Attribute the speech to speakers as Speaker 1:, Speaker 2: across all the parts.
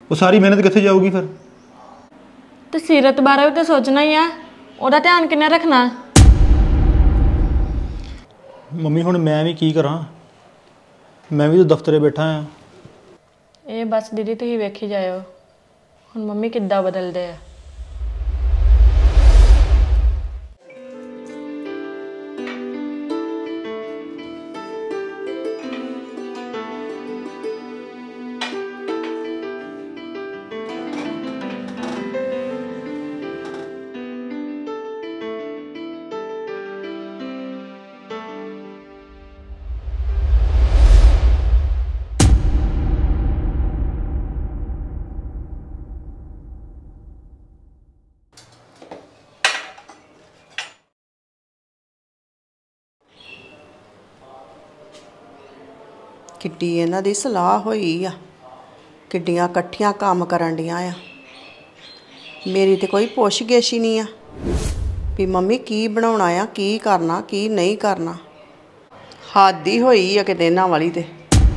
Speaker 1: वो सारी मेहनत कित्थे जाऊगी फिर?
Speaker 2: तो सीरत बारे भी तो सोचना ही है, ਉਹਦਾ ध्यान किन्ने रखना?
Speaker 1: मम्मी हुण मैं भी की करा, मैं भी तो दफ्तरे बैठा हाँ।
Speaker 2: ये बस दीदी तुसीं वेखी जाओ हुण मम्मी किद्दां बदलदे आ।
Speaker 3: किड्डी इन्हां दी सलाह होई आ, किड्डियां कट्ठियां काम करन दियां आ। मेरी तो कोई पुछ गिछ ही नहीं आ भी मम्मी की बनाउणा आ, की करना की नहीं करना। हद ही होई आ किते इन्हां वाली ते।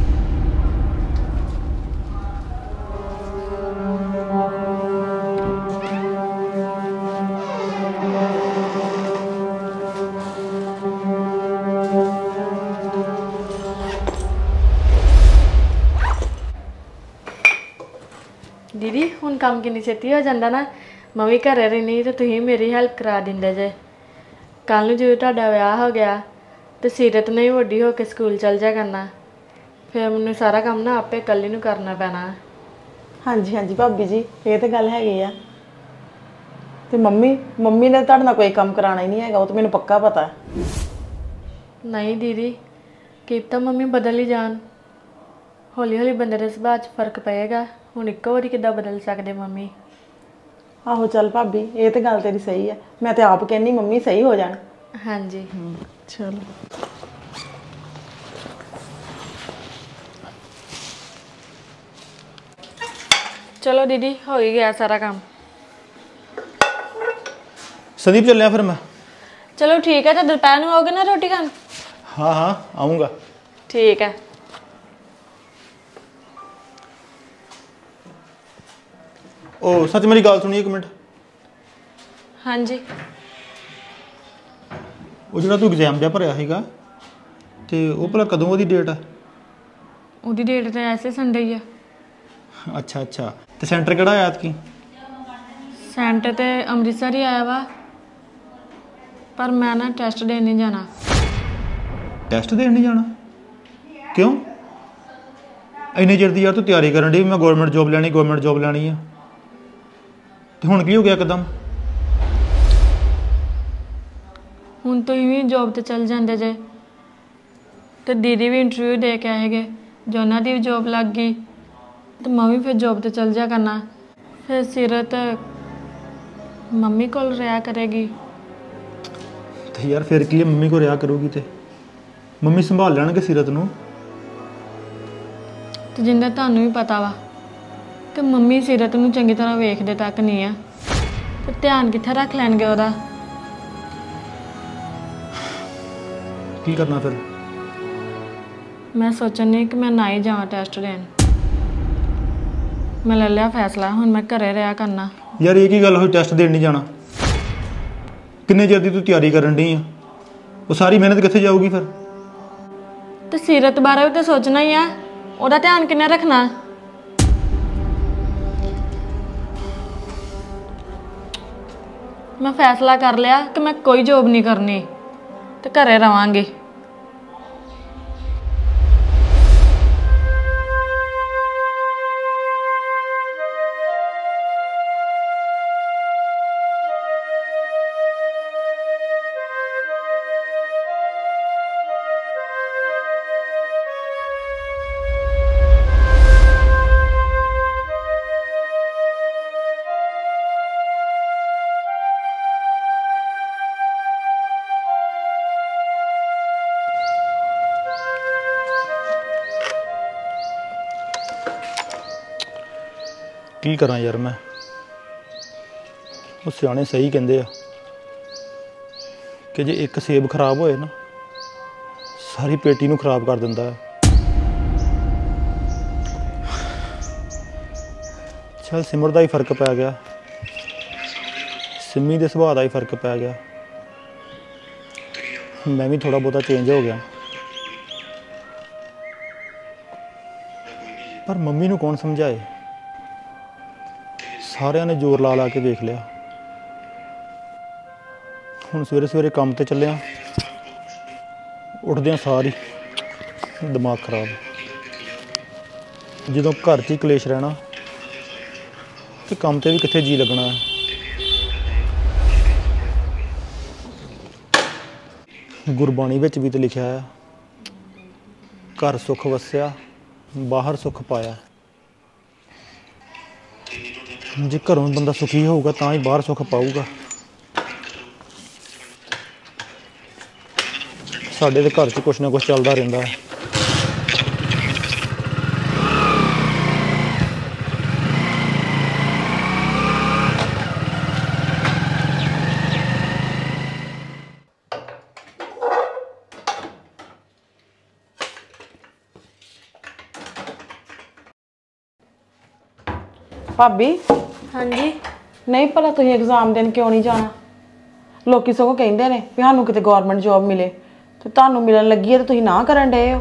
Speaker 2: दीदी हुण काम किन्नी छेती हो जांदा ना, मैं भी घरे रहनी तो तुसीं मेरी हेल्प करा दिंदे जे। कल नूं जो तुहाडा विआह हो गया तो सीरत ने ही वड्डी हो के स्कूल चल जा करना, फिर मैनूं सारा काम ना आपे कल्ली नूं करना पैना।
Speaker 4: हाँ जी हाँ जी भाभी जी, ये तो गल हैगी आ। ते मम्मी ने तुहाडे नाल कोई काम कराना ही नहीं हैगा, वो तो मैनूं पक्का पता है।
Speaker 2: नहीं दीदी, की पता मम्मी बदल ही जान, हौली हौली बंदे दे सुभाਅ 'च फर्क पएगा। हुण इक्को वारी किद्दां बदल सकदे मम्मी?
Speaker 4: आहो चल भाभी, ये तो गल तेरी सही है, मैं तो आप कहनी मम्मी सही हो जान।
Speaker 2: हाँ जी
Speaker 4: चलो
Speaker 2: चलो दीदी, हो ही गया सारा काम।
Speaker 1: संदीप चलिया फिर मैं।
Speaker 2: चलो ठीक है, तो दोपहर में आओगे ना रोटी खान?
Speaker 1: हाँ हाँ आऊँगा।
Speaker 2: ठीक है।
Speaker 1: ओ सच मेरी गल सुनी एक मिनट।
Speaker 2: हाँ जी।
Speaker 1: वो जो तू एग्जाम जहा भरिया सीगा ते वो भला कदों ओहदी डेट है?
Speaker 2: ਉਹਦੀ ਡੇਟ ਤਾਂ ਐਸੇ ਸੰਡੇ ਹੀ ਆ।
Speaker 1: अच्छा अच्छा, तो सेंटर किहड़ा आया ऐतकी?
Speaker 2: ਸੈਂਟਰ ਤੇ ਅੰਮ੍ਰਿਤਸਰ ਹੀ ਆਇਆ ਵਾ, पर मैं ना टेस्ट देने नहीं जाना।
Speaker 1: टेस्ट देने नहीं जाना? क्यों? इन्ने चिर दी यार तू तैयारी करन डी, मैं गौरमेंट जॉब लैनी है, तो हुण की हो गया एकदम?
Speaker 2: ਹੁਣ ਤੁਸੀਂ ਵੀ ਜੋਬ ਤੇ ਚੱਲ ਜਾਂਦੇ ਜੇ, ਤੇ ਦੀਦੀ ਵੀ ਇੰਟਰਵਿਊ ਦੇ ਕੇ ਆਏਗੇ, ਜੋ ਉਹਨਾਂ ਦੀ ਵੀ ਜੋਬ ਲੱਗ ਗਈ ਤੇ ਮੈਂ ਵੀ ਫਿਰ ਜੋਬ ਤੇ ਚੱਲ ਜਾ ਕਰਨਾ। ਫਿਰ ਸੀਰਤ ਮੰਮੀ ਕੋਲ ਰਿਹਾ ਕਰੇਗੀ।
Speaker 1: तो यार फिर की मम्मी को रिहा करूगी, तो मम्मी संभाल लैणगे सीरत नूं।
Speaker 2: ਤੇ ਜਿੰਦਾ ਤੁਹਾਨੂੰ ਵੀ ਪਤਾ ਵਾ ਕਿ ਮੰਮੀ ਸੀਰਤ ਨੂੰ ਚੰਗੀ ਤਰ੍ਹਾਂ ਵੇਖਦੇ ਤੱਕ ਨਹੀਂ ਆ, ਤੇ ਧਿਆਨ ਕਿੱਥੇ ਰੱਖ ਲੈਣਗੇ ਉਹਦਾ?
Speaker 1: की करना फिर?
Speaker 2: मैं सोचन नहीं कि मैं ना ही जावां टेस्ट देन। मैं ले लिया फैसला, हुण मैं घरे रहा करना।
Speaker 1: यार ये की गल होई टेस्ट देण नहीं जाना? किन्ने चिर दी तू तैयारी करन डी आ, वो सारी मेहनत कित्थे जाऊगी फिर?
Speaker 2: तो सीरत बारे भी तो सोचना ही है, ਉਹਦਾ ध्यान किन्ने रखना? मैं फैसला कर लिया कि मैं कोई जॉब नहीं करनी, तो घरे रवांगी।
Speaker 1: की करा यार मैं, वो सियाने सही कहते आ कि जे एक सेब खराब होए ना सारी पेटी नूं खराब कर दिंदा है। ਚੱਲ ਸਿਮਰ ਦਾ ਹੀ ਫਰਕ ਪੈ ਗਿਆ, ਸਿੰਮੀ ਦੇ ਸੁਭਾਅ ਦਾ ਹੀ ਫਰਕ ਪੈ ਗਿਆ, ਮੈਂ ਵੀ ਥੋੜਾ ਬਹੁਤਾ ਚੇਂਜ ਹੋ ਗਿਆ। ਪਰ ਮੰਮੀ ਨੂੰ ਕੌਣ ਸਮਝਾਏ, ਸਾਰਿਆਂ ਨੇ ਜ਼ੋਰ ਲਾ ਲਾ ਕੇ ਵੇਖ ਲਿਆ। ਹੁਣ ਸਵੇਰੇ ਸਵੇਰੇ ਕੰਮ ਤੇ ਚੱਲਿਆ, ਉੱਠਦਿਆਂ ਸਾਰ ਹੀ ਦਿਮਾਗ ਖਰਾਬ। ਜਦੋਂ ਘਰ 'ਚ ਹੀ ਕਲੇਸ਼ ਰਹਿਣਾ ਤੇ ਕੰਮ ਤੇ ਵੀ ਕਿੱਥੇ ਜੀ ਲੱਗਣਾ ਹੈ। ਗੁਰਬਾਣੀ ਵਿੱਚ ਵੀ ਤਾਂ ਲਿਖਿਆ ਆ, ਘਰ ਸੁੱਖ ਵਸਿਆ ਬਾਹਰ ਸੁੱਖ ਪਾਇਆ। ਜੇ ਘਰੋਂ ਬੰਦਾ ਸੁਖੀ ਹੋਊਗਾ ਤਾਂ ਹੀ ਬਾਹਰ ਸੁੱਖ ਪਾਊਗਾ। ਸਾਡੇ ਦੇ ਘਰ 'ਚ ਕੁਛ ਨਾ ਕੁਛ ਚੱਲਦਾ ਰਹਿੰਦਾ ਹੈ।
Speaker 4: ਭਾਬੀ
Speaker 2: ਹਾਂਜੀ।
Speaker 4: ਨਹੀਂ ਭਲਾ ਤੁਸੀਂ ਐਗਜ਼ਾਮ ਦੇਣ ਕਿਉਂ ਨਹੀਂ ਜਾਣਾ? ਲੋਕੀ ਸਗੋਂ ਕਹਿੰਦੇ ਨੇ ਵੀ ਸਾਨੂੰ ਕਿਤੇ ਗਵਰਨਮੈਂਟ ਜੌਬ ਮਿਲੇ, ਤੇ ਤੁਹਾਨੂੰ ਮਿਲਣ ਲੱਗੀ ਹੈ ਤੇ ਤੁਸੀਂ ਨਾ ਕਰਨ ਡਏ ਹੋ।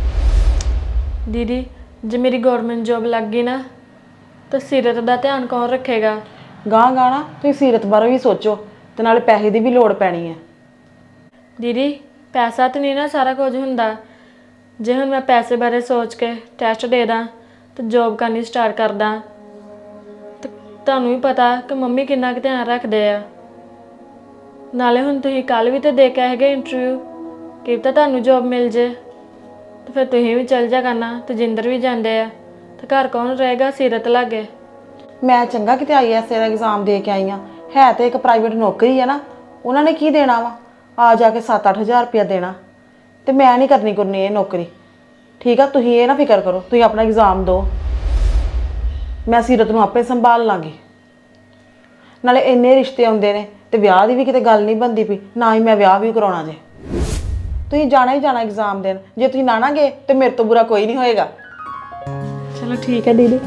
Speaker 2: ਦੀਦੀ ਜੇ ਮੇਰੀ ਗਵਰਨਮੈਂਟ ਜੌਬ ਲੱਗ ਗਈ ਨਾ ਤਾਂ ਸੀਰਤ ਦਾ ਧਿਆਨ ਕੌਣ ਰੱਖੇਗਾ?
Speaker 4: ਗਾਂ ਗਾਣਾ ਤੁਸੀਂ ਸੀਰਤ ਬਾਰੇ ਵੀ ਸੋਚੋ, ਤੇ ਨਾਲੇ ਪੈਸੇ ਦੀ ਵੀ ਲੋੜ ਪੈਣੀ ਹੈ।
Speaker 2: ਦੀਦੀ ਪੈਸਾ ਤਾਂ ਨਹੀਂ ਨਾ ਸਾਰਾ ਕੁਝ ਹੁੰਦਾ। ਜੇ ਹੁਣ ਮੈਂ ਪੈਸੇ ਬਾਰੇ ਸੋਚ ਕੇ ਟੈਸਟ ਦੇ ਦਾਂ ਤਾਂ ਜੌਬ ਕਰਨੀ ਸਟਾਰਟ ਕਰ ਦਾਂ, ਤੇ ਤੁਹਾਨੂੰ ਵੀ ਪਤਾ ਕਿ ਮੰਮੀ ਕਿੰਨਾ ਕੁ ਧਿਆਨ ਰੱਖਦੇ ਆ। ਨਾਲੇ ਹੁਣ ਤੁਸੀਂ ਕੱਲ ਵੀ ਤਾਂ ਦੇ ਕੇ ਆਏਗੇ ਇੰਟਰਵਿਊ, ਕਿ ਤਾਂ ਤੁਹਾਨੂੰ ਜੌਬ ਮਿਲ ਜੇ ਤੇ ਫਿਰ ਤੁਸੀਂ ਵੀ ਚੱਲ ਜਾ ਕਰਨਾ। ਤਜਿੰਦਰ ਵੀ ਜਾਂਦੇ ਆ ਤੇ ਘਰ ਕੌਣ ਰਹੇਗਾ? ਸੀਰਤ ਲਾਗੇ।
Speaker 4: ਮੈਂ ਚੰਗਾ ਕਿਤੇ IAS ਦਾ ਐਗਜ਼ਾਮ ਦੇ ਕੇ ਆਈ ਹਾਂ, ਹੈ ਤੇ ਇੱਕ ਪ੍ਰਾਈਵੇਟ ਨੌਕਰੀ ਹੈ ਨਾ, ਉਹਨਾਂ ਨੇ ਕੀ ਦੇਣਾ ਵਾ? ਆ ਜਾ ਕੇ 7-8 ਹਜ਼ਾਰ ਰੁਪਇਆ ਦੇਣਾ। ਤੇ ਮੈਂ ਨਹੀਂ ਕਰਨੀ ਇਹ ਨੌਕਰੀ, ਠੀਕ ਆ? ਤੁਸੀਂ ਇਹ ਨਾ ਫਿਕਰ ਕਰੋ, ਤੁਸੀਂ ਆਪਣਾ ਐਗਜ਼ਾਮ ਦਿਓ, ਮੈਂ ਸੀਰਤ ਨੂੰ ਆਪੇ ਸੰਭਾਲ ਲਾਂਗੀ। ਨਾਲੇ ਇੰਨੇ ਰਿਸ਼ਤੇ ਆਉਂਦੇ ਨੇ ਤੇ ਵਿਆਹ ਦੀ ਵੀ ਕਿਤੇ ਗੱਲ ਨਹੀਂ ਬਣਦੀ ਪਈ, ਨਾ ਹੀ ਮੈਂ ਵਿਆਹ ਵੀ ਕਰਾਉਣਾ ਜੇ। ਤੁਸੀਂ ਜਾਣਾ ਹੀ ਜਾਣਾ ਐਗਜ਼ਾਮ ਦੇਣ, ਜੇ ਤੁਸੀਂ ਨਾ ਗਏ ਤੇ ਮੇਰੇ ਤੋਂ ਬੁਰਾ ਕੋਈ ਨਹੀਂ ਹੋਏਗਾ।
Speaker 2: ਚਲੋ ਠੀਕ ਹੈ ਦੀਦੀ।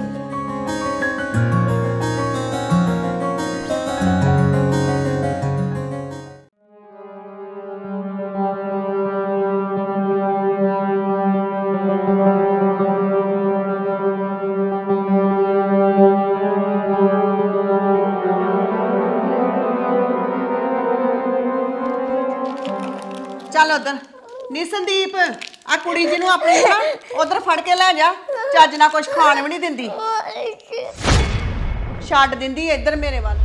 Speaker 3: ਚੱਲ ਉਧਰ ਨੀ ਸੰਦੀਪ, ਆ ਕੁੜੀ ਜਿਹਨੂੰ ਆਪਣੀ ਨਾ ਉਧਰ ਫੜ ਕੇ ਲੈ ਜਾ, ਚੱਜ ਨਾਲ ਕੁਝ ਖਾਣ ਵੀ ਨਹੀਂ ਦਿੰਦੀ, ਛੱਡ ਦਿੰਦੀ ਇੱਧਰ ਮੇਰੇ ਵੱਲ।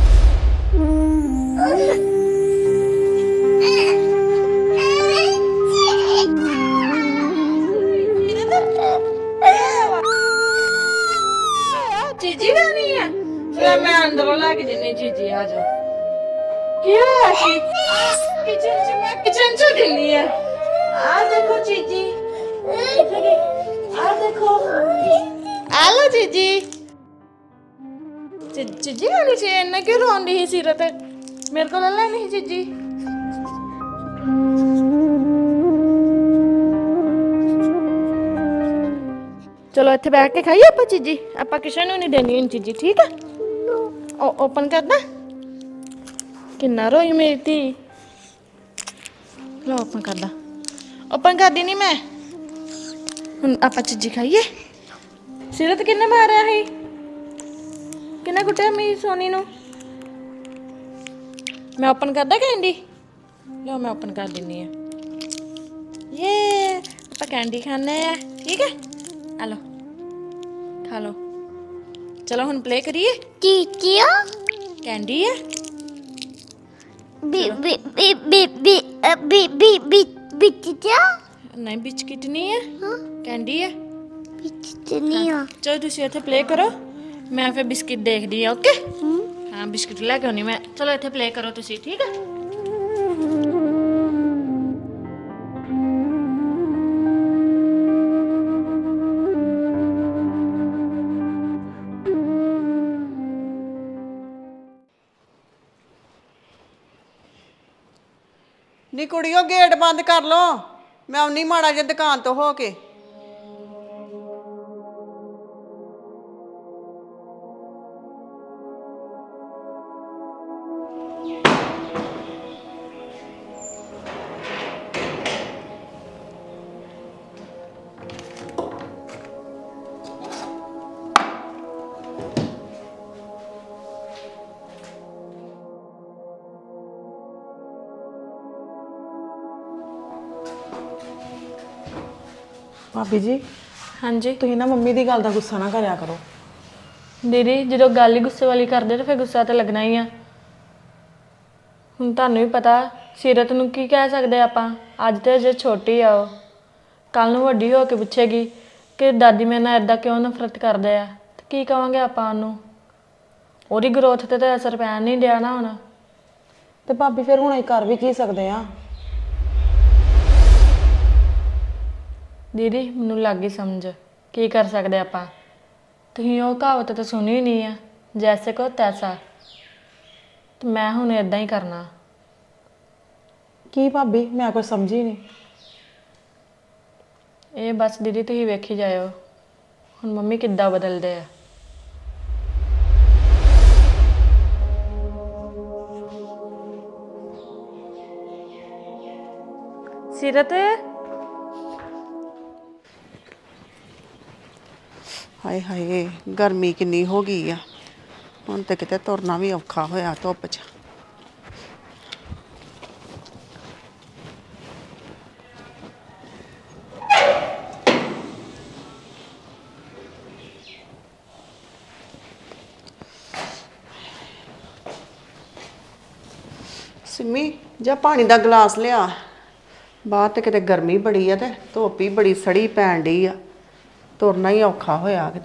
Speaker 2: ਚੀਜੀ ਲੈਣੀ ਹੈ? ਫਿਰ ਮੈਂ ਅੰਦਰੋਂ ਲੈ ਕੇ ਦਿੰਨੀ ਚੀਜੀ। ਆ ਜਾ। ਕੀ ਹੋਇਆ? किचन से दिल्ली है। आ देखो चीजी, आ देखो, आ लो चीजी। चीजी लेनी चाहिए, इन्हें क्यों रोन रही सीरत? मेरे को ले लेनी चीजी। चलो इत्थे बैठ के खाइए आप चीजी, आप किसी ने नहीं देनी इन चीजी, ठीक है? ओपन कर दे। किन्ना रोई मेरी धी। लो ओपन कर दा। ओपन कर दी नहीं मैं। हुन आपां चीजी खाइए। सीरत किन्ने मारिया है? किन्ने कुटिया मेरी सोनी नू? मैं ओपन कर दा कैंडी? लो मैं ओपन कर दिन्नी है। ये आपां कैंडी खाने हैं, ठीक है? आ लो खा लो। चलो हुन प्ले करिए।
Speaker 5: क्या
Speaker 2: कैंडी है। नहीं बिस्किट नहीं है, कैंडी है। चलो तुसी इत्थे प्ले करो, मैं फिर बिस्किट देख दी है। ओके हाँ बिस्किट लेके आनी मैं। चलो इत्थे प्ले करो तुसी, ठीक है?
Speaker 3: ਨੀ ਕੁੜੀਓ ਗੇਟ ਬੰਦ ਕਰ ਲੋ, ਮੈਂ ਆਉਣੀ ਮਾੜਾ ਜਿਹਾ ਦੁਕਾਨ ਤੋਂ ਹੋ ਕੇ।
Speaker 4: ਭਾਬੀ ਜੀ
Speaker 2: ਹਾਂਜੀ
Speaker 4: ਤੁਸੀਂ ਨਾ ਮੰਮੀ ਦੀ ਗੱਲ ਦਾ ਗੁੱਸਾ ਨਾ ਕਰਿਆ ਕਰੋ।
Speaker 2: ਦੀਦੀ ਜਦੋਂ ਗੱਲ ਹੀ ਗੁੱਸੇ ਵਾਲੀ ਕਰਦੇ ਤਾਂ ਫਿਰ ਗੁੱਸਾ ਤਾਂ ਲੱਗਣਾ ਹੀ ਆ। ਹੁਣ ਤੁਹਾਨੂੰ ਵੀ ਪਤਾ ਸੀਰਤ ਨੂੰ ਕੀ ਕਹਿ ਸਕਦੇ ਆਪਾਂ, ਅੱਜ ਤੇ ਅਜੇ ਛੋਟੀ ਆ, ਉਹ ਕੱਲ ਨੂੰ ਵੱਡੀ ਹੋ ਕੇ ਪੁੱਛੇਗੀ ਕਿ ਦਾਦੀ ਮੇਰੇ ਨਾਲ ਇੱਦਾਂ ਕਿਉਂ ਨਫ਼ਰਤ ਕਰਦੇ ਆ, ਤੇ ਕੀ ਕਵਾਂਗੇ ਆਪਾਂ ਉਹਨੂੰ? ਉਹਦੀ ਗਰੋਥ ਤੇ ਤਾਂ ਅਸਰ ਪੈਣ ਨਹੀਂ ਡਿਆ ਨਾ ਹੁਣ।
Speaker 4: ਤੇ ਭਾਬੀ ਫਿਰ ਹੁਣ ਅਸੀਂ ਕਰ ਵੀ ਕੀ ਸਕਦੇ ਆ?
Speaker 2: ਦੀਦੀ ਮੈਨੂੰ ਲੱਗ ਗਈ ਸਮਝ ਕੀ ਕਰ ਸਕਦੇ ਆਪਾਂ। ਤੁਸੀਂ ਉਹ ਕਹਾਵਤ ਤਾਂ ਸੁਣੀ ਨਹੀਂ ਆ, ਜੈਸੇ ਕੋ ਤੈਸਾ, ਤੇ ਮੈਂ ਹੁਣ ਇਦਾਂ ਹੀ ਕਰਨਾ।
Speaker 4: ਕੀ ਭਾਬੀ, ਮੈਂ ਕੁਝ ਸਮਝੀ ਨਹੀਂ।
Speaker 2: ਇਹ ਬਸ ਦੀਦੀ ਤੁਸੀਂ ਵੇਖੀ ਜਾਇਓ ਹੁਣ ਮੰਮੀ ਕਿੱਦਾਂ ਬਦਲਦੇ ਆ। ਸੀਰਤ
Speaker 3: ਹਾਏ ਹਾਏ, ਗਰਮੀ ਕਿੰਨੀ ਹੋ ਗਈ ਆ, ਹੁਣ ਤੇ ਕਿਤੇ ਤੁਰਨਾ ਵੀ ਔਖਾ ਹੋਇਆ ਧੁੱਪ 'ਚ। ਸਿੰਮੀ ਜਾ ਪਾਣੀ ਦਾ ਗਲਾਸ ਲਿਆ, ਬਾਹਰ ਤੇ ਕਿਤੇ ਗਰਮੀ ਬੜੀ ਆ ਤੇ ਧੁੱਪ ਹੀ ਬੜੀ ਸੜੀ ਪੈਣ ਡਈ ਆ, ਤੁਰਨਾ ਹੀ ਔਖਾ ਹੋਇਆ ਕਿਤੇ।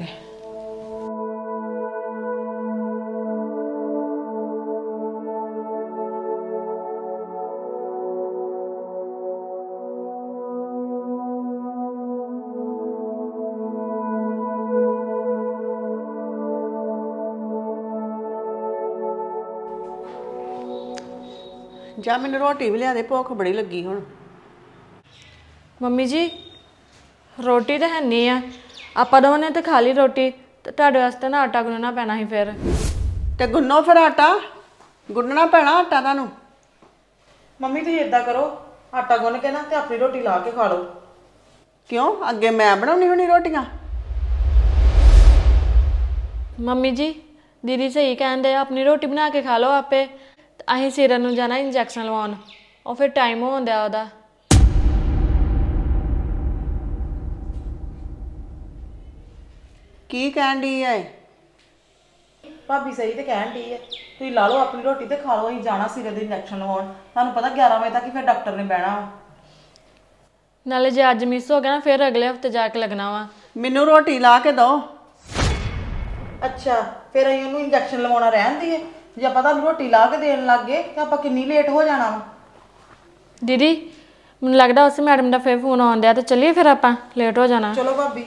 Speaker 3: ਜਾ ਮੈਨੂੰ ਰੋਟੀ ਵੀ ਲਿਆ ਦੇ, ਭੁੱਖ ਬੜੀ ਲੱਗੀ ਹੁਣ।
Speaker 2: ਮੰਮੀ ਜੀ ਰੋਟੀ ਤਾਂ ਹੈ ਨਹੀਂ ਆ, ਆਪਾਂ ਦੋਵਾਂ ਨੇ ਤਾਂ ਖਾ ਲਈ ਰੋਟੀ, ਤੇ ਤੁਹਾਡੇ ਵਾਸਤੇ ਨਾ ਆਟਾ ਗੁੰਨਣਾ ਪੈਣਾ ਸੀ ਫਿਰ।
Speaker 3: ਤੇ ਗੁੰਨੋ ਫਿਰ ਆਟਾ, ਗੁੰਨਣਾ ਪੈਣਾ ਆਟਾ ਤੁਹਾਨੂੰ।
Speaker 4: ਮੰਮੀ ਤੁਸੀਂ ਇਦਾਂ ਕਰੋ, ਆਟਾ ਗੁੰਨ ਕੇ ਨਾ ਤੇ ਆਪਣੀ ਰੋਟੀ ਲਾ ਕੇ ਖਾ ਲਓ।
Speaker 3: ਕਿਉਂ, ਅੱਗੇ ਮੈਂ ਬਣਾਉਣੀ ਹੋਣੀ ਰੋਟੀਆਂ?
Speaker 2: ਮੰਮੀ ਜੀ ਦੀਦੀ ਸਹੀ ਕਹਿੰਦੇ ਆ, ਆਪਣੀ ਰੋਟੀ ਬਣਾ ਕੇ ਖਾ ਲਓ ਆਪੇ। ਤੇ ਅਸੀਂ ਸੀਰਤ ਨੂੰ ਜਾਣਾ ਇੰਜੈਕਸ਼ਨ ਲਵਾਉਣ, ਉਹ ਫਿਰ ਟਾਈਮ ਹੋਣ ਦਿਆ ਉਹਦਾ।
Speaker 3: ਕੀ ਕਹਿਣ ਡਈ ਐ?
Speaker 4: ਭਾਬੀ ਸਹੀ ਤੇ ਕਹਿਣ ਡਈ ਹੈ, ਤੁਸੀਂ ਲਾ ਲਓ ਆਪਣੀ ਰੋਟੀ ਤੇ ਖਾ ਲਓ। ਅਸੀਂ ਜਾਣਾ ਸੀਰਤ ਦੇ ਇੰਜੈਕਸ਼ਨ ਲਵਾਉਣ, ਤੁਹਾਨੂੰ ਪਤਾ 11 ਵਜੇ ਤੱਕ ਹੀ ਫਿਰ ਡਾਕਟਰ ਨੇ ਬਹਿਣਾ ਵਾ।
Speaker 2: ਨਾਲੇ ਜੇ ਅੱਜ ਮਿਸ ਹੋ ਗਿਆ ਨਾ ਫਿਰ ਅਗਲੇ ਹਫਤੇ ਜਾ ਕੇ ਲੱਗਣਾ ਵਾ।
Speaker 3: ਮੈਨੂੰ ਰੋਟੀ ਲਾ ਕੇ ਦਿਓ।
Speaker 4: ਅੱਛਾ, ਫਿਰ ਅਸੀਂ ਉਹਨੂੰ ਇੰਜੈਕਸ਼ਨ ਲਵਾਉਣਾ ਰਹਿਣ ਦੀਏ? ਜੇ ਆਪਾਂ ਤੁਹਾਨੂੰ ਰੋਟੀ ਲਾ ਕੇ ਦੇਣ ਲੱਗ ਗਏ ਤਾਂ ਆਪਾਂ ਕਿੰਨੀ ਲੇਟ ਹੋ ਜਾਣਾ ਵਾ।
Speaker 2: ਦੀਦੀ ਮੈਨੂੰ ਲੱਗਦਾ ਉਸ ਮੈਡਮ ਦਾ ਫਿਰ ਫੋਨ ਆਉਣ ਡਿਆ, ਤੇ ਚੱਲੀਏ ਫਿਰ ਆਪਾਂ, ਲੇਟ ਹੋ ਜਾਣਾ।
Speaker 4: ਚਲੋ ਭਾਬੀ।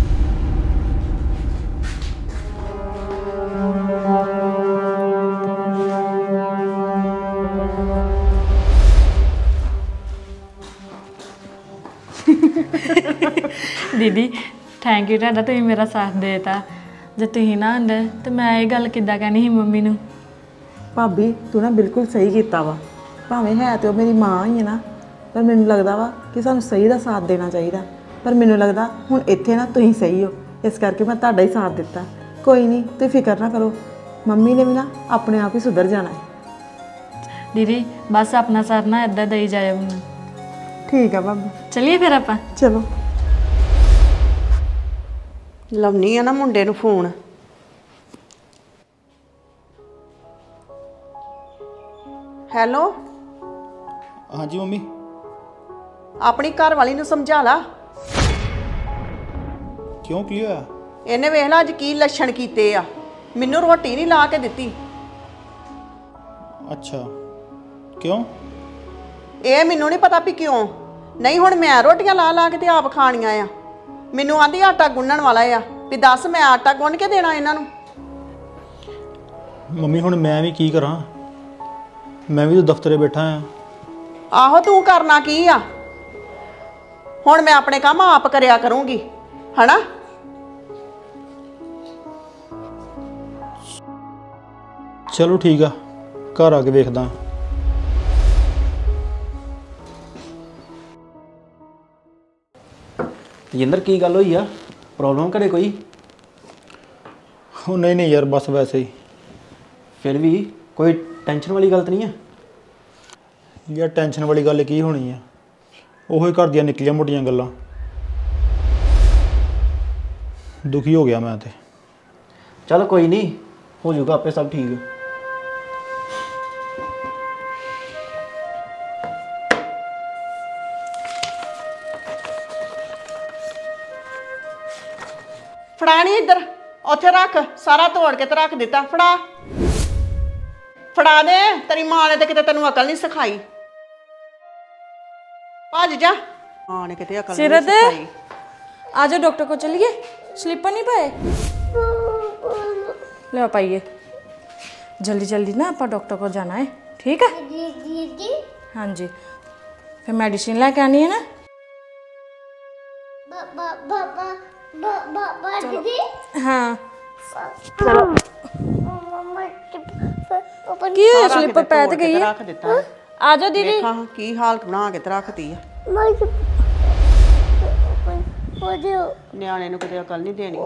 Speaker 2: ਦੀਦੀ ਥੈਂਕ ਯੂ ਤੁਹਾਡਾ, ਤੁਸੀਂ ਮੇਰਾ ਸਾਥ ਦੇਤਾ। ਜੇ ਤੁਸੀਂ ਨਾ ਹੁੰਦੇ ਤੇ ਮੈਂ ਇਹ ਗੱਲ ਕਿੱਦਾਂ ਕਹਿਣੀ ਸੀ ਮੰਮੀ ਨੂੰ।
Speaker 4: ਭਾਬੀ ਤੂੰ ਨਾ ਬਿਲਕੁਲ ਸਹੀ ਕੀਤਾ ਵਾ, ਭਾਵੇਂ ਹੈ ਤੇ ਉਹ ਮੇਰੀ ਮਾਂ ਹੀ ਹੈ ਨਾ, ਪਰ ਮੈਨੂੰ ਲੱਗਦਾ ਵਾ ਕਿ ਸਾਨੂੰ ਸਹੀ ਦਾ ਸਾਥ ਦੇਣਾ ਚਾਹੀਦਾ। ਪਰ ਮੈਨੂੰ ਲੱਗਦਾ ਹੁਣ ਇੱਥੇ ਨਾ ਤੁਸੀਂ ਸਹੀ ਹੋ, ਇਸ ਕਰਕੇ ਮੈਂ ਤੁਹਾਡਾ ਹੀ ਸਾਥ ਦਿੱਤਾ। ਕੋਈ ਨਹੀਂ, ਤੁਸੀਂ ਫਿਕਰ ਨਾ ਕਰੋ, ਮੰਮੀ ਨੇ ਵੀ ਨਾ ਆਪਣੇ ਆਪ ਹੀ ਸੁਧਰ ਜਾਣਾ ਹੈ।
Speaker 2: ਦੀਦੀ ਬਸ ਆਪਣਾ ਸਾਥ ਨਾ ਇੱਦਾਂ ਦੇਈ ਜਾਇਓ ਮੈਨੂੰ।
Speaker 4: ਠੀਕ ਆ ਭਾਬੀ,
Speaker 2: ਚੱਲੀਏ ਫਿਰ ਆਪਾਂ।
Speaker 4: ਚਲੋ।
Speaker 3: ਲਾਉਣੀ ਆ ਨਾ ਮੁੰਡੇ ਨੂੰ ਫੋਨ। ਹੈਲੋ,
Speaker 1: ਹਾਂਜੀ ਮੰਮੀ।
Speaker 3: ਆਪਣੀ ਘਰ ਵਾਲੀ ਨੂੰ ਸਮਝਾ ਲਾ।
Speaker 1: ਕਿਉਂ, ਕੀ ਹੋਇਆ?
Speaker 3: ਇਹਨੇ ਵੇਖ ਲਾ ਅੱਜ ਕੀ ਲੱਛਣ ਕੀਤੇ ਆ, ਮੈਨੂੰ ਰੋਟੀ ਨਹੀਂ ਲਾ ਕੇ ਦਿੱਤੀ।
Speaker 1: ਅੱਛਾ, ਕਿਉਂ?
Speaker 3: ਇਹ ਮੈਨੂੰ ਨਹੀਂ ਪਤਾ ਵੀ ਕਿਉਂ ਨਹੀਂ। ਹੁਣ ਮੈਂ ਰੋਟੀਆਂ ਲਾ ਲਾ ਕੇ ਤੇ ਆਪ ਖਾਣੀਆਂ ਆ। ਮੈਨੂੰ ਆਂਦੀ ਆਟਾ ਗੁੰਨਣ ਵਾਲਾ ਆ, ਵੀ ਦੱਸ ਮੈਂ ਆਟਾ ਗੁੰਨ ਕੇ ਦੇਣਾ ਇਹਨਾਂ ਨੂੰ?
Speaker 1: ਮੰਮੀ ਹੁਣ ਮੈਂ ਵੀ ਕੀ ਕਰਾਂ, ਮੈਂ ਵੀ ਤਾਂ ਦਫ਼ਤਰੇ ਬੈਠਾ ਆ।
Speaker 3: ਆਹੋ, ਤੂੰ ਕਰਨਾ ਕੀ ਆ? ਹੁਣ ਮੈਂ ਆਪਣੇ ਕੰਮ ਆਪ ਕਰਿਆ ਕਰੂੰਗੀ, ਹਨਾ?
Speaker 1: ਚਲੋ ਠੀਕ ਆ, ਘਰ ਆ ਕੇ ਵੇਖਦਾ।
Speaker 5: ਤੇਜਿੰਦਰ ਕੀ ਗੱਲ ਹੋਈ ਆ? ਪ੍ਰੋਬਲਮ ਘਰੇ ਕੋਈ?
Speaker 1: ਉਹ ਨਹੀਂ ਨਹੀਂ ਯਾਰ, ਬਸ ਵੈਸੇ ਹੀ।
Speaker 5: ਫਿਰ ਵੀ ਕੋਈ ਟੈਨਸ਼ਨ ਵਾਲੀ ਗੱਲ ਤਾਂ ਨਹੀਂ ਆ?
Speaker 1: ਯਾਰ ਟੈਨਸ਼ਨ ਵਾਲੀ ਗੱਲ ਕੀ ਹੋਣੀ ਆ, ਉਹੀ ਘਰ ਦੀਆਂ ਨਿੱਕੀਆਂ ਮੋਟੀਆਂ ਗੱਲਾਂ। ਦੁਖੀ ਹੋ ਗਿਆ ਮੈਂ ਤੇ।
Speaker 5: ਚੱਲ ਕੋਈ ਨਹੀਂ, ਹੋ ਜਾਊਗਾ ਆਪੇ ਸਭ ਠੀਕ।
Speaker 3: ਫੜਾ ਨਹੀਂ ਇੱਧਰ, ਉੱਥੇ ਰੱਖ, ਸਾਰਾ ਤੋੜ ਕੇ ਤੇ ਰੱਖ ਦਿੱਤਾ। ਫੜਾ ਫੜਾ ਦੇ, ਤੇਰੀ ਮਾਂ ਨੇ ਤੇ ਕਿਤੇ ਤੈਨੂੰ ਅਕਲ ਨਹੀਂ ਸਿਖਾਈ। ਭੱਜ ਜਾ, ਮਾਂ ਨੇ ਕਿਤੇ ਅਕਲ ਨਹੀਂ ਸਿਖਾਈ।
Speaker 2: आज डॉक्टर को चलिए, स्लीपर नहीं पाए ले पाइए जल्दी जल्दी ना, आप डॉक्टर को जाना है, ठीक है? हाँ जी, फिर मेडिसिन लेके आनी है ना। हाँ चलो की स्लीपर पै ते गई है,
Speaker 3: रख दिता।
Speaker 2: आ जाओ दीदी।
Speaker 3: देखा की हालत बना के ते रखती है। ਨਿਆਣੇ ਨੂੰ ਕਿਤੇ ਅਕਲ ਨਹੀਂ ਦੇਣੀ।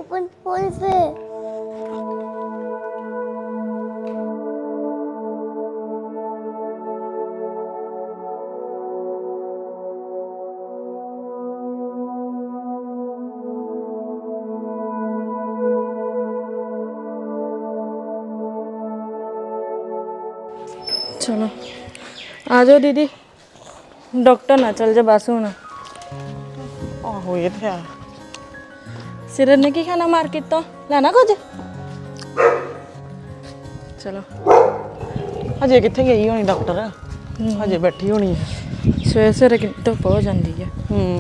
Speaker 2: चलो आ जाओ दीदी, डॉक्टर ना चल जा बस हूँ।
Speaker 3: ਆਹੋ ਇਹ ਤੇ ਆ।
Speaker 2: सिरत ने की खाना मार्केट तो लेना कुछ? चलो
Speaker 4: ਹਜੇ ਕਿੱਥੇ ਗਈ ਹੋਣੀ ਡਾਕਟਰ, ਹਜੇ ਬੈਠੀ ਹੋਣੀ ਹੈ।
Speaker 2: सवेरे सवेरे कि धुप हो जाती है।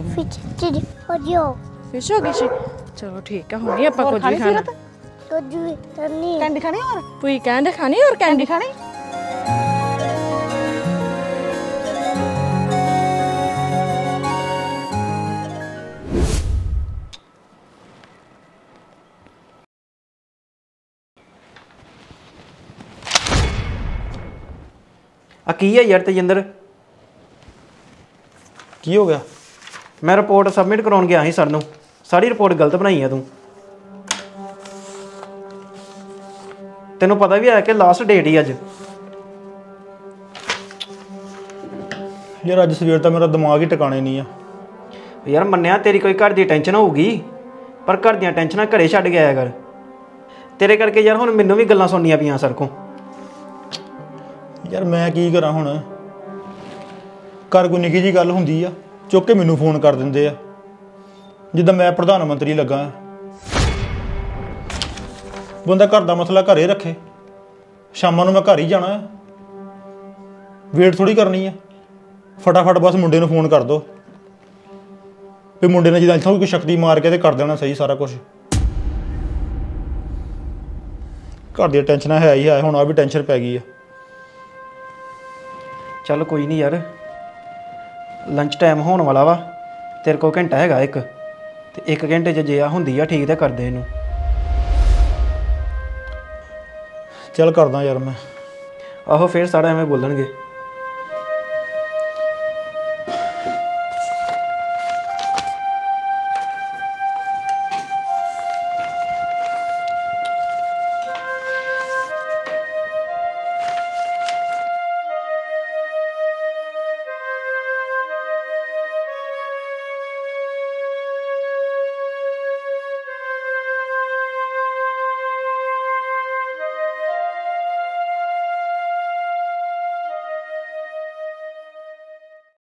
Speaker 2: फिश हो गई सी, चलो ठीक है, होनी आप कुछ भी खाना।
Speaker 3: ਕੈਂਡੀ ਖਾਣੀ ਹੋਰ?
Speaker 2: पुई कैंडी खानी और कैंडी खानी।
Speaker 5: ਆ ਕੀ ਹੈ ਯਾਰ ਤੇਜਿੰਦਰ?
Speaker 1: ਕੀ ਹੋ ਗਿਆ?
Speaker 5: ਮੈਂ ਰਿਪੋਰਟ ਸਬਮਿਟ ਕਰਾਉਣ ਗਿਆ ਸੀ ਸਰ ਨੂੰ, ਸਾਰੀ ਰਿਪੋਰਟ ਗਲਤ ਬਣਾਈ ਆ ਤੂੰ। ਤੈਨੂੰ ਪਤਾ ਵੀ ਹੈ ਕਿ ਲਾਸਟ ਡੇਟ ਹੀ ਅੱਜ।
Speaker 1: ਯਾਰ ਅੱਜ ਸਵੇਰ ਤਾਂ ਮੇਰਾ ਦਿਮਾਗ ਹੀ ਟਿਕਾਣੇ ਨਹੀਂ ਆ।
Speaker 5: ਯਾਰ ਮੰਨਿਆ ਤੇਰੀ ਕੋਈ ਘਰ ਦੀ ਟੈਨਸ਼ਨ ਹੋਊਗੀ, ਪਰ ਘਰ ਦੀਆਂ ਟੈਨਸ਼ਨਾਂ ਘਰੇ ਛੱਡ ਕੇ ਆਇਆ ਕਰ। ਤੇਰੇ ਕਰਕੇ ਯਾਰ ਹੁਣ ਮੈਨੂੰ ਵੀ ਗੱਲਾਂ ਸੁਣਨੀਆਂ ਪਈਆਂ ਸਰ ਕੋਲ।
Speaker 1: ਯਾਰ ਮੈਂ ਕੀ ਕਰਾਂ ਹੁਣ? ਘਰ ਕੋਈ ਨਿੱਕੀ ਜਿਹੀ ਗੱਲ ਹੁੰਦੀ ਆ, ਚੁੱਕ ਕੇ ਮੈਨੂੰ ਫੋਨ ਕਰ ਦਿੰਦੇ ਆ ਜਿੱਦਾਂ ਮੈਂ ਪ੍ਰਧਾਨ ਮੰਤਰੀ ਲੱਗਾ। ਬੰਦਾ ਘਰ ਦਾ ਮਸਲਾ ਘਰੇ ਰੱਖੇ, ਸ਼ਾਮਾਂ ਨੂੰ ਮੈਂ ਘਰ ਹੀ ਜਾਣਾ, ਵੇਟ ਥੋੜੀ ਕਰਨੀ ਆ। ਫਟਾਫਟ ਬਸ ਮੁੰਡੇ ਨੂੰ ਫੋਨ ਕਰ ਦੋ ਵੀ ਮੁੰਡੇ ਨੇ ਜਿੱਦਾਂ ਇੱਥੋਂ ਕੋਈ ਸ਼ਕਤੀ ਮਾਰ ਕੇ ਤੇ ਕਰ ਦੇਣਾ ਸਹੀ ਸਾਰਾ ਕੁਝ। ਘਰ ਦੀਆਂ ਟੈਨਸ਼ਨਾਂ ਹੈ ਹੀ ਹੈ, ਹੁਣ ਆ ਵੀ ਟੈਨਸ਼ਨ ਪੈ ਗਈ ਆ।
Speaker 5: ਚੱਲ ਕੋਈ ਨਹੀਂ ਯਾਰ, ਲੰਚ ਟਾਈਮ ਹੋਣ ਵਾਲਾ ਵਾ, ਤੇਰੇ ਕੋਲ ਘੰਟਾ ਹੈਗਾ ਇੱਕ, ਤੇ 1 ਘੰਟੇ 'ਚ ਜੇ ਆ ਹੁੰਦੀ ਆ ਠੀਕ ਤੇ ਕਰਦੇ ਇਹਨੂੰ।
Speaker 1: ਚੱਲ ਕਰਦਾ ਯਾਰ ਮੈਂ।
Speaker 5: ਆਹੋ ਫੇਰ ਸਾਰਾ ਐਵੇਂ ਬੋਲਣਗੇ।